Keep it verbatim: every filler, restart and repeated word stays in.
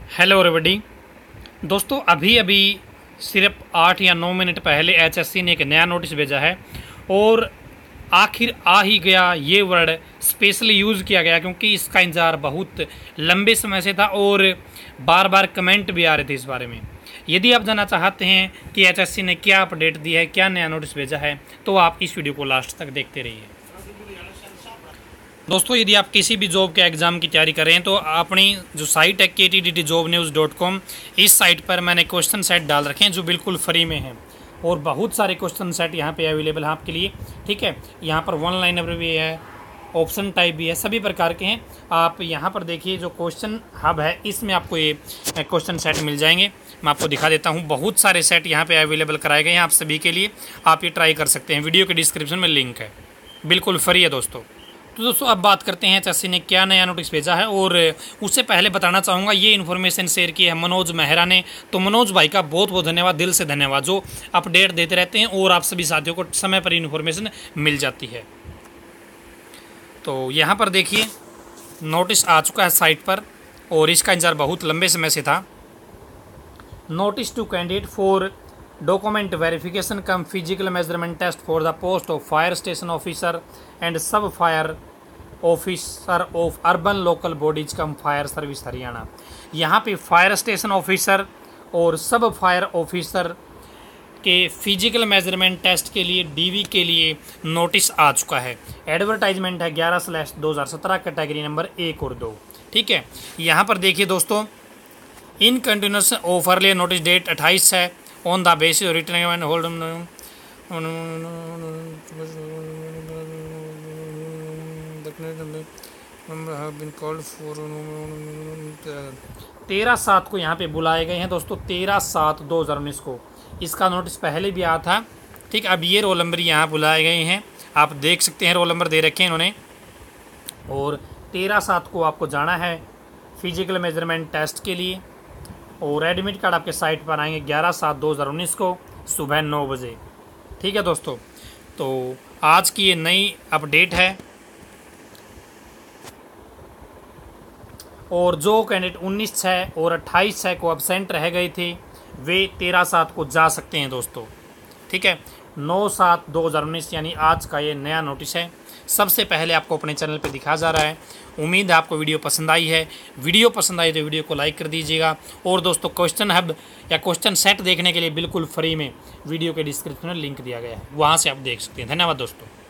Hello everybody. दोस्तों अभी अभी सिर्फ आठ या नौ मिनट पहले एचएससी ने एक नया नोटिस भेजा है और आखिर आ ही गया। ये वर्ड स्पेशली यूज़ किया गया क्योंकि इसका इंतज़ार बहुत लंबे समय से था और बार बार कमेंट भी आ रहे थे इस बारे में। यदि आप जानना चाहते हैं कि एचएससी ने क्या अपडेट दी है, क्या नया नोटिस भेजा है, तो आप इस वीडियो को लास्ट तक देखते रहिए। दोस्तों यदि आप किसी भी जॉब के एग्ज़ाम की तैयारी कर रहे हैं तो अपनी जो साइट है K T D T job news dot com, इस साइट पर मैंने क्वेश्चन सेट डाल रखे हैं जो बिल्कुल फ्री में हैं और बहुत सारे क्वेश्चन सेट यहाँ पे अवेलेबल हैं आपके लिए। ठीक है, यहाँ पर वन लाइनर भी है, ऑप्शन टाइप भी है, सभी प्रकार के हैं। आप यहाँ पर देखिए जो क्वेश्चन हब है इसमें आपको ये क्वेश्चन सेट मिल जाएंगे। मैं आपको दिखा देता हूँ, बहुत सारे सेट यहाँ पे अवेलेबल कराए गए हैं आप सभी के लिए। आप ये ट्राई कर सकते हैं, वीडियो के डिस्क्रिप्शन में लिंक है, बिल्कुल फ्री है दोस्तों। तो दोस्तों अब बात करते हैं एचएससी ने क्या नया नोटिस भेजा है। और उससे पहले बताना चाहूँगा ये इन्फॉर्मेशन शेयर की है मनोज मेहरा ने। तो मनोज भाई का बहुत बहुत धन्यवाद, दिल से धन्यवाद, जो अपडेट देते रहते हैं और आप सभी साथियों को समय पर इन्फॉर्मेशन मिल जाती है। तो यहाँ पर देखिए नोटिस आ चुका है साइट पर और इसका इंतजार बहुत लंबे समय से था। Notice to candidate for document verification cum physical measurement test for the post of fire station officer and sub fire officer of urban local bodies cum fire service Haryana. यहाँ पे फायर स्टेशन ऑफिसर और sub fire officer के physical measurement test के लिए DV के लिए notice आ चुका है। एडवर्टाइजमेंट है ग्यारह स्लैश दो हज़ार सत्रह कैटेगरी नंबर एक और दो। ठीक है, यहाँ पर देखिए दोस्तों, इन कंटिन्यूस ऑफर लिए नोटिस डेट अट्ठाईस है on the basis return hold तेरह सात को यहाँ पे बुलाए गए हैं दोस्तों, तेरह सात दो हज़ार उन्नीस को। इसका नोटिस पहले भी आया था। ठीक, अब ये रोल नंबर यहाँ बुलाए गए हैं, आप देख सकते हैं रोल नंबर दे रखे हैं इन्होंने। और तेरह सात को आपको जाना है फिजिकल मेजरमेंट टेस्ट के लिए और एडमिट कार्ड आपके साइट पर आएंगे ग्यारह सात दो हज़ार उन्नीस को सुबह नौ बजे। ठीक है दोस्तों, तो आज की ये नई अपडेट है और जो कैंडिडेट उन्नीस छः और अट्ठाईस छः को एब्सेंट रह गए थे वे तेरह सात को जा सकते हैं दोस्तों। ठीक है, नौ सात दो हज़ार उन्नीस यानी आज का ये नया नोटिस है, सबसे पहले आपको अपने चैनल पे दिखा जा रहा है। उम्मीद है आपको वीडियो पसंद आई है। वीडियो पसंद आई तो वीडियो को लाइक कर दीजिएगा और दोस्तों क्वेश्चन हब या क्वेश्चन सेट देखने के लिए बिल्कुल फ्री में वीडियो के डिस्क्रिप्शन में लिंक दिया गया है, वहाँ से आप देख सकते हैं। धन्यवाद दोस्तों।